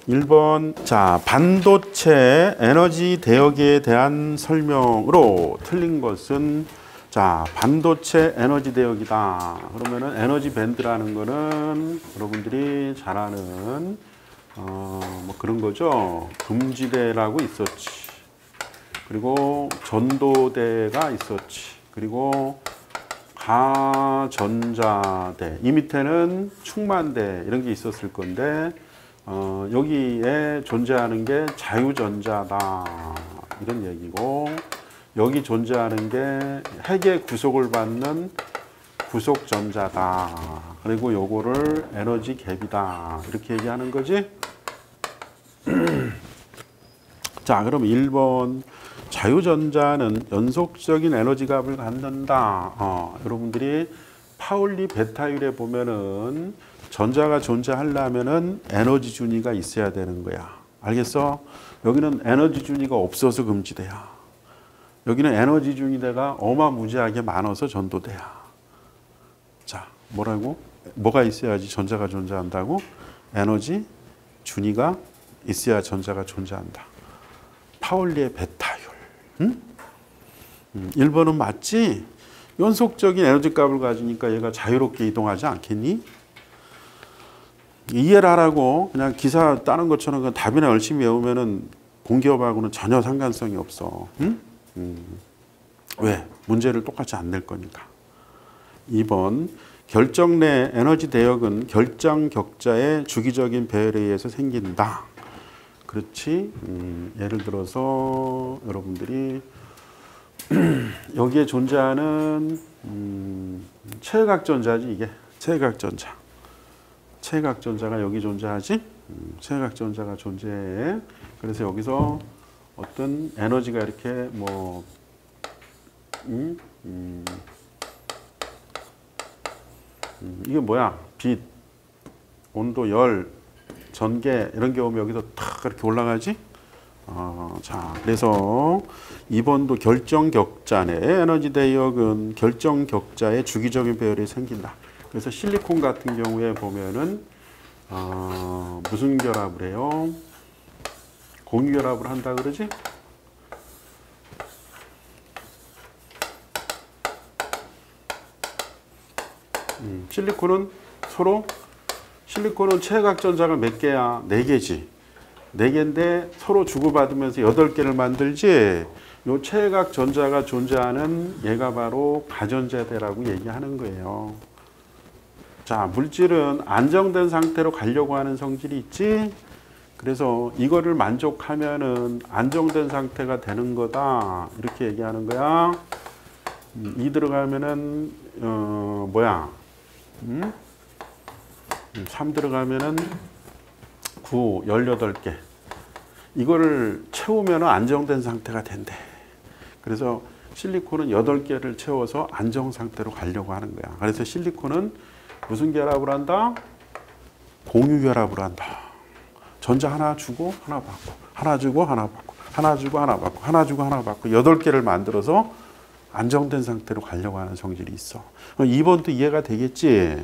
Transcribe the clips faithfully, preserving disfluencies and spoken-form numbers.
일 번, 자, 반도체 에너지 대역에 대한 설명으로 틀린 것은, 자, 반도체 에너지 대역이다. 그러면은 에너지 밴드라는 거는 여러분들이 잘 아는 어, 뭐 그런 거죠. 금지대라고 있었지. 그리고 전도대가 있었지. 그리고 가전자대. 이 밑에는 충만대 이런 게 있었을 건데 어, 여기에 존재하는 게 자유전자다. 이런 얘기고 여기 존재하는 게 핵의 구속을 받는 구속전자다. 그리고 요거를 에너지 갭이다. 이렇게 얘기하는 거지. 자, 그럼 일 번 자유전자는 연속적인 에너지 값을 갖는다. 어, 여러분들이 파울리 베타율에 보면은 전자가 존재하려면은 에너지 준위가 있어야 되는 거야. 알겠어? 여기는 에너지 준위가 없어서 금지대야. 여기는 에너지 준위대가 어마무지하게 많아서 전도대야. 자, 뭐라고? 뭐가 있어야지 전자가 존재한다고? 에너지 준위가 있어야 전자가 존재한다. 파울리의 베타율. 응? 음, 일 번은 맞지? 연속적인 에너지 값을 가지니까 얘가 자유롭게 이동하지 않겠니? 이해를 하라고 그냥 기사 따는 것처럼 그냥 답이나 열심히 외우면은 공기업하고는 전혀 상관성이 없어. 응? 음. 왜? 문제를 똑같이 안 낼 거니까. 이 번 결정 내 에너지 대역은 결정 격자의 주기적인 배열에 의해서 생긴다. 그렇지? 음, 예를 들어서 여러분들이 여기에 존재하는 음, 체각전자지 이게. 체각전자. 체각전자가 여기 존재하지? 음, 체각전자가 존재해. 그래서 여기서 어떤 에너지가 이렇게 뭐 음, 음, 음, 이게 뭐야? 빛, 온도, 열, 전개 이런 게 오면 여기서 탁 이렇게 올라가지? 어, 자, 그래서 이 번도 결정 격자 내 에너지 대역은 결정 격자의 주기적인 배열이 생긴다. 그래서 실리콘 같은 경우에 보면은 어, 무슨 결합을 해요? 공유 결합을 한다 그러지? 음, 실리콘은 서로 실리콘은 체각전자가 몇 개야? 네 개지. 네 개인데 서로 주고받으면서 여덟 개를 만들지. 요 체각전자가 존재하는 얘가 바로 가전자대라고 얘기하는 거예요. 자, 물질은 안정된 상태로 가려고 하는 성질이 있지. 그래서 이거를 만족하면은 안정된 상태가 되는 거다. 이렇게 얘기하는 거야. 음, 이 들어가면은 어, 뭐야? 음? 삼 들어가면은 구, 열여덟 개. 이거를 채우면 안정된 상태가 된대. 그래서 실리콘은 여덟 개를 채워서 안정 상태로 가려고 하는 거야. 그래서 실리콘은 무슨 결합을 한다? 공유 결합을 한다. 전자 하나 주고 하나 받고, 하나 주고 하나 받고, 하나 주고 하나 받고, 하나 주고 하나 받고, 여덟 개를 만들어서 안정된 상태로 가려고 하는 성질이 있어. 이 번도 이해가 되겠지?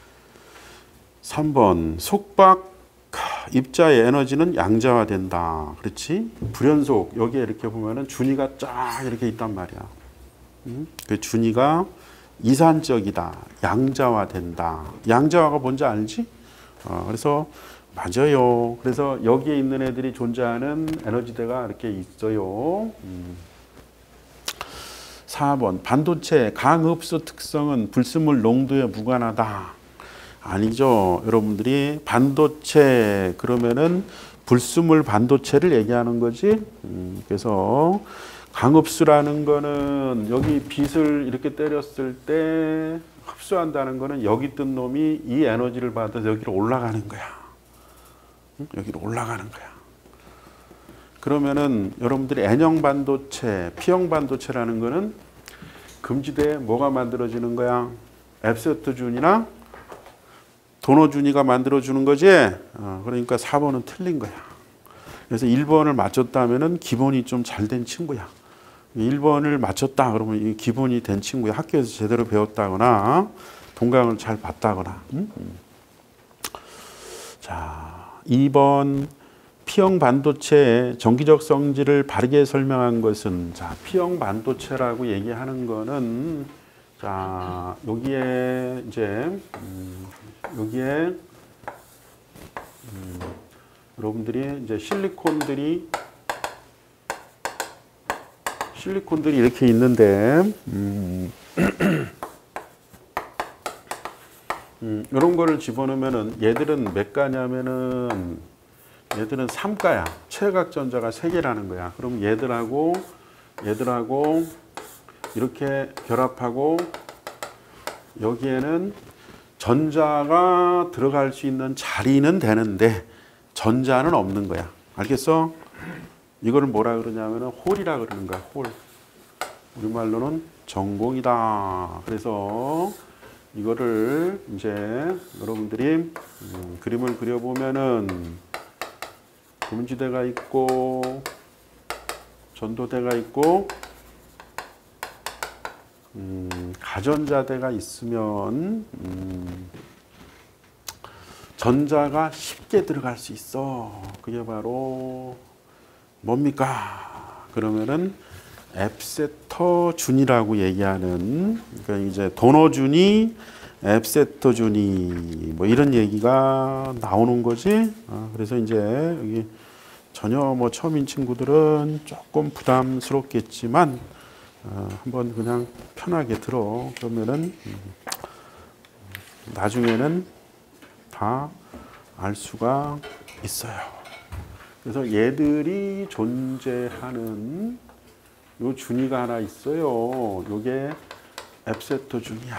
삼 번 속박 입자의 에너지는 양자화된다. 그렇지? 불연속 여기에 이렇게 보면은 준위가 쫙 이렇게 있단 말이야. 음? 그 준위가 이산적이다. 양자화된다. 양자화가 뭔지 알지? 어, 그래서 맞아요. 그래서 여기에 있는 애들이 존재하는 에너지대가 이렇게 있어요. 음. 사 번 반도체 강흡수 특성은 불순물 농도에 무관하다. 아니죠. 여러분들이 반도체 그러면은 불순물 반도체를 얘기하는 거지. 음, 그래서 강흡수라는 거는 여기 빛을 이렇게 때렸을 때 흡수한다는 거는 여기 뜬 놈이 이 에너지를 받아서 여기로 올라가는 거야. 응? 여기로 올라가는 거야. 그러면은 여러분들이 N형 반도체, P형 반도체라는 거는 금지대에 뭐가 만들어지는 거야? 앱세트 준이나 도너 준이가 만들어주는 거지. 어, 그러니까 사 번은 틀린 거야. 그래서 일 번을 맞췄다면은 기본이 좀 잘 된 친구야. 일 번을 맞췄다 그러면 이 기본이 된 친구야. 학교에서 제대로 배웠다거나 동강을 잘 봤다거나. 음? 자, 이 번 P형 반도체의 전기적 성질을 바르게 설명한 것은, 자, P형 반도체라고 얘기하는 거는, 자, 여기에 이제 음, 여기에 음, 여러분들이 이제 실리콘들이 실리콘들이 이렇게 있는데, 음, 음, 이런 거를 집어넣으면은 얘들은 몇 가냐면은 얘들은 삼 가야. 최각전자가 세 개라는 거야. 그럼 얘들하고 얘들하고 이렇게 결합하고 여기에는 전자가 들어갈 수 있는 자리는 되는데 전자는 없는 거야. 알겠어? 이거를 뭐라 그러냐면은 홀이라 그러는 거야. 홀. 우리말로는 전공이다. 그래서 이거를 이제 여러분들이 음, 그림을 그려보면은 금지대가 있고 전도대가 있고 음, 가전자대가 있으면 음, 전자가 쉽게 들어갈 수 있어. 그게 바로 뭡니까? 그러면은 앱세터준이라고 얘기하는, 그러니까 이제 도너준이 앱세터준이 뭐 이런 얘기가 나오는 거지. 아, 그래서 이제 여기 전혀 뭐 처음인 친구들은 조금 부담스럽겠지만 어, 한번 그냥 편하게 들어. 그러면은 음, 나중에는 다 알 수가 있어요. 그래서 얘들이 존재하는 요 준위가 하나 있어요. 요게 앱세터 준위야.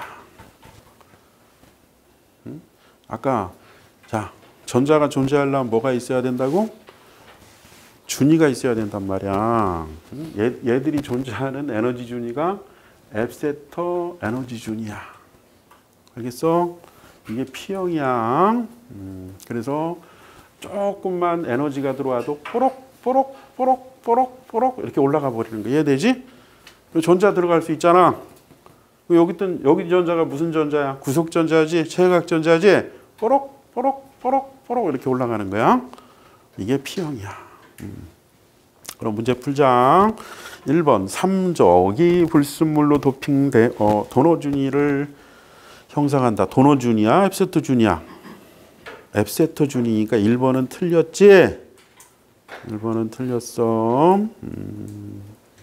응? 아까 자 전자가 존재하려면 뭐가 있어야 된다고? 준위가 있어야 된단 말이야. 응? 얘, 얘들이 존재하는 에너지 준위가 앱세터 에너지 준위야. 알겠어? 이게 P형이야. 음, 그래서 조금만 에너지가 들어와도 뽀록 뽀록 뽀록 뽀록 뽀록 이렇게 올라가 버리는 거 이해되지? 전자 들어갈 수 있잖아. 여기 있던 여기 전자가 무슨 전자야? 구속 전자지, 최각 전자지. 뽀록 뽀록 뽀록 뽀록 이렇게 올라가는 거야. 이게 P형이야. 음. 그럼 문제 풀자. 일 번 삼적이 불순물로 도핑돼 어, 도너준위를 형성한다. 도너준위야, 앱세터준위야. 앱세터준위니까 일 번은 틀렸지? 일 번은 틀렸어. 음.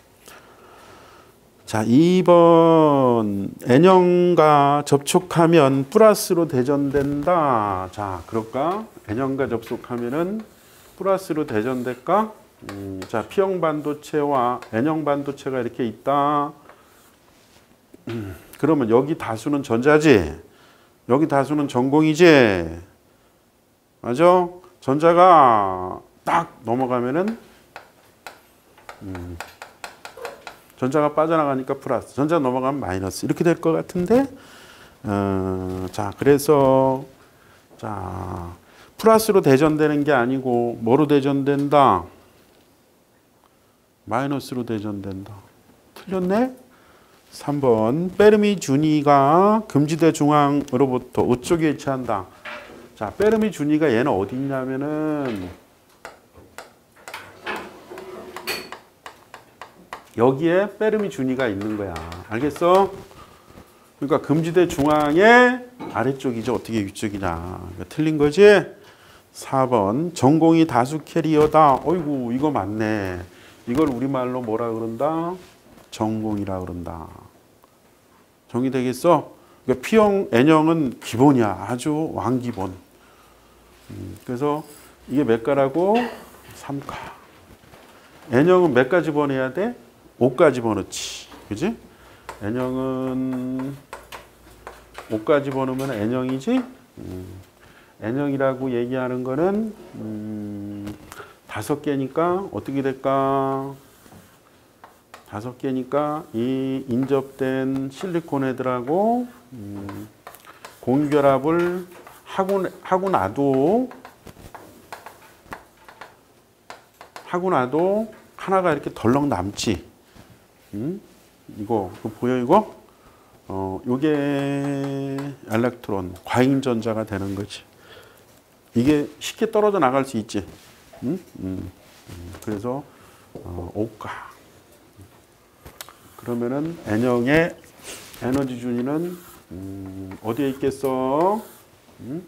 자, 이 번 N형과 접촉하면 플러스로 대전된다. 자, 그럴까? N형과 접촉하면은 플러스로 대전될까? 음, 자, P형 반도체와 N형 반도체가 이렇게 있다. 음, 그러면 여기 다수는 전자지? 여기 다수는 전공이지? 맞아? 전자가 딱 넘어가면은 음, 전자가 빠져나가니까 플러스, 전자 넘어가면 마이너스 이렇게 될 것 같은데, 어, 자 그래서 자 플러스로 대전되는 게 아니고 뭐로 대전된다? 마이너스로 대전된다. 틀렸네? 삼 번 페르미 준위가 금지대 중앙으로부터 우쪽에 위치한다. 자, 페르미 준위가 얘는 어디 있냐면은 여기에 페르미 준위가 있는 거야. 알겠어? 그러니까 금지대 중앙의 아래쪽이죠. 어떻게 위쪽이냐. 그러니까 틀린 거지? 사 번 전공이 다수 캐리어다. 어이구 이거 맞네. 이걸 우리말로 뭐라 그런다? 전공이라 그런다. 정의되겠어? 그러니까 P형, N형은 기본이야. 아주 왕기본. 음, 그래서 이게 몇 가라고? 삼 가. N형은 몇 가 집어넣어야 돼? 오 가 집어넣지. 그지? N형은 오 가 집어넣으면 N형이지? 음, N형이라고 얘기하는 거는 음, 다섯 개니까 어떻게 될까? 다섯 개니까 이 인접된 실리콘 애들하고 음, 공결합을 하고, 하고 나도 하고 나도 하나가 이렇게 덜렁 남지. 음? 이거, 이거 보여 이거? 어, 요게 엘렉트론, 과잉전자가 되는 거지. 이게 쉽게 떨어져 나갈 수 있지. 음? 음. 음. 그래서 어, 오가. 그러면은 N형의 에너지 준위는 음, 어디에 있겠어? 음?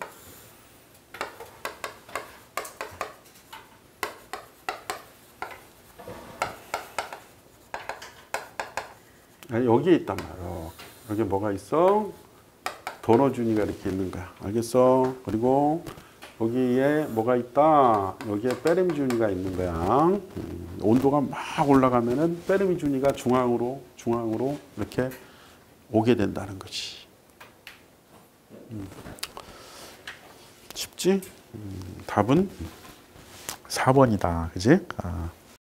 아니, 여기에 있단 말이야. 여기 뭐가 있어? 도너 준위가 이렇게 있는 거야. 알겠어? 그리고 여기에 뭐가 있다? 여기에 베르미 준위가 있는 거야. 음, 온도가 막 올라가면은 베르미 준위가 중앙으로 중앙으로 이렇게 오게 된다는 거지. 음. 쉽지? 음, 답은 사 번이다. 그지? 아.